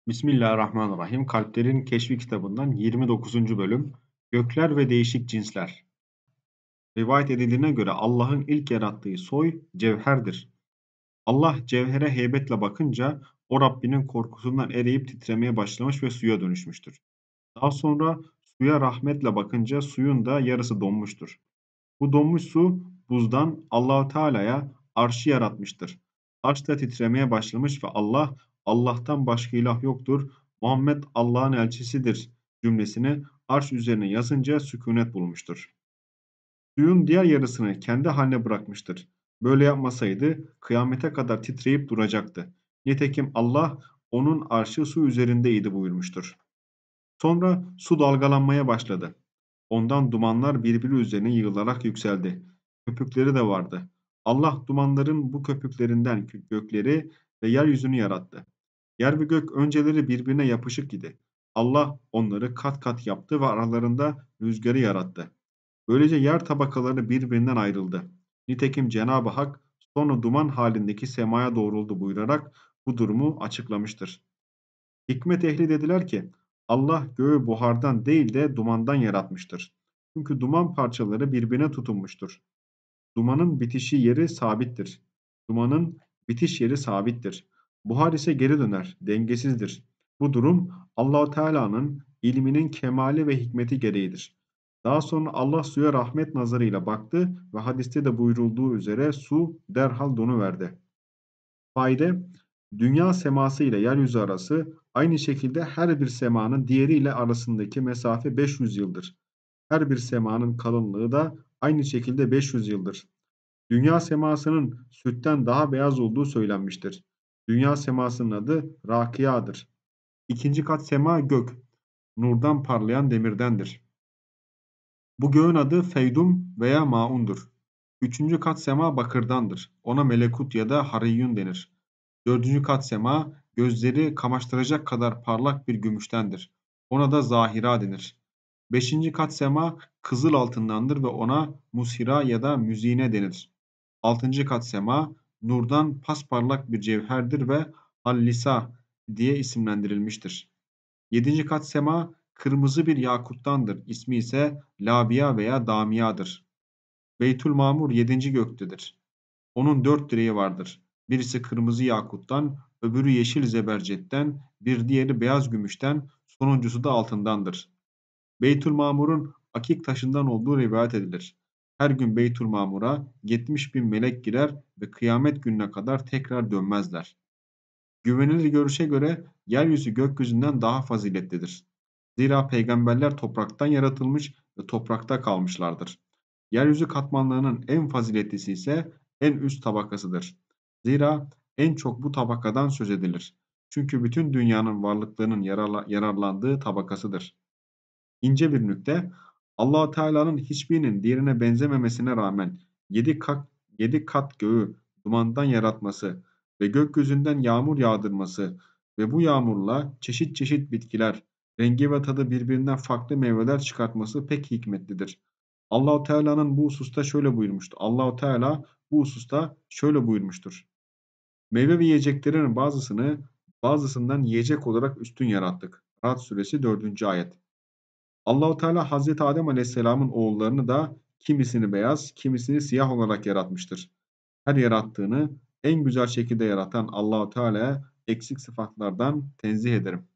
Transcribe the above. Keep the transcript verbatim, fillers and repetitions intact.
Bismillahirrahmanirrahim. Kalplerin Keşfi kitabından yirmi dokuzuncu bölüm. Gökler ve değişik cinsler. Rivayet edildiğine göre Allah'ın ilk yarattığı soy cevherdir. Allah cevhere heybetle bakınca o Rabbinin korkusundan eriyip titremeye başlamış ve suya dönüşmüştür. Daha sonra suya rahmetle bakınca suyun da yarısı donmuştur. Bu donmuş su buzdan Allahu Teala'ya arşı yaratmıştır. Arş da titremeye başlamış ve Allah, Allah'tan başka ilah yoktur, Muhammed Allah'ın elçisidir cümlesini arş üzerine yazınca sükunet bulmuştur. Suyun diğer yarısını kendi haline bırakmıştır. Böyle yapmasaydı kıyamete kadar titreyip duracaktı. Nitekim Allah onun arşı su üzerindeydi buyurmuştur. Sonra su dalgalanmaya başladı. Ondan dumanlar birbiri üzerine yığılarak yükseldi. Köpükleri de vardı. Allah dumanların bu köpüklerinden gökleri ve yeryüzünü yarattı. Yer ve gök önceleri birbirine yapışık idi. Allah onları kat kat yaptı ve aralarında rüzgarı yarattı. Böylece yer tabakaları birbirinden ayrıldı. Nitekim Cenab-ı Hak sonra duman halindeki semaya doğruldu buyurarak bu durumu açıklamıştır. Hikmet ehli dediler ki Allah göğü buhardan değil de dumandan yaratmıştır. Çünkü duman parçaları birbirine tutunmuştur. Dumanın bitişi yeri sabittir. Dumanın bitiş yeri sabittir. Buhar ise geri döner, dengesizdir. Bu durum Allahu Teala'nın ilminin kemali ve hikmeti gereğidir. Daha sonra Allah suya rahmet nazarıyla baktı ve hadiste de buyurulduğu üzere su derhal donuverdi. Fayde, dünya seması ile yeryüzü arası aynı şekilde her bir semanın diğeri ile arasındaki mesafe beş yüz yıldır. Her bir semanın kalınlığı da aynı şekilde beş yüz yıldır. Dünya semasının sütten daha beyaz olduğu söylenmiştir. Dünya semasının adı Rakiya'dır. İkinci kat sema gök, nurdan parlayan demirdendir. Bu göğün adı Feydum veya Maun'dur. Üçüncü kat sema bakırdandır. Ona melekut ya da hariyyun denir. Dördüncü kat sema gözleri kamaştıracak kadar parlak bir gümüştendir. Ona da zahira denir. Beşinci kat sema kızıl altındandır ve ona mushira ya da müzine denir. Altıncı kat sema nurdan pasparlak bir cevherdir ve hallisa diye isimlendirilmiştir. Yedinci kat sema kırmızı bir yakuttandır. İsmi ise Labia veya Damia'dır. Beytülmamur yedinci göktedir. Onun dört direği vardır. Birisi kırmızı yakuttan, öbürü yeşil zebercetten, bir diğeri beyaz gümüşten, sonuncusu da altındandır. Beytülmamur'un akik taşından olduğu rivayet edilir. Her gün Beytülmamur'a yetmiş bin melek girer ve kıyamet gününe kadar tekrar dönmezler. Güvenilir görüşe göre yeryüzü gökyüzünden daha faziletlidir. Zira peygamberler topraktan yaratılmış ve toprakta kalmışlardır. Yeryüzü katmanlarının en faziletlisi ise en üst tabakasıdır. Zira en çok bu tabakadan söz edilir. Çünkü bütün dünyanın varlıklarının yararla- yararlandığı tabakasıdır. İnce bir nükte, Allah Teala'nın hiçbirinin diğerine benzememesine rağmen yedi kat, yedi kat göğü dumandan yaratması ve gökyüzünden yağmur yağdırması ve bu yağmurla çeşit çeşit bitkiler, rengi ve tadı birbirinden farklı meyveler çıkartması pek hikmetlidir. Allahu Teala'nın bu hususta şöyle buyurmuştu. Allahu Teala bu hususta şöyle buyurmuştur. Meyve ve yiyeceklerin bazısını bazısından yiyecek olarak üstün yarattık. Ra'd suresi dördüncü ayet. Allahu Teala Hazreti Adem Aleyhisselam'ın oğullarını da kimisini beyaz, kimisini siyah olarak yaratmıştır. Her yarattığını en güzel şekilde yaratan Allahu Teala'ya eksik sıfatlardan tenzih ederim.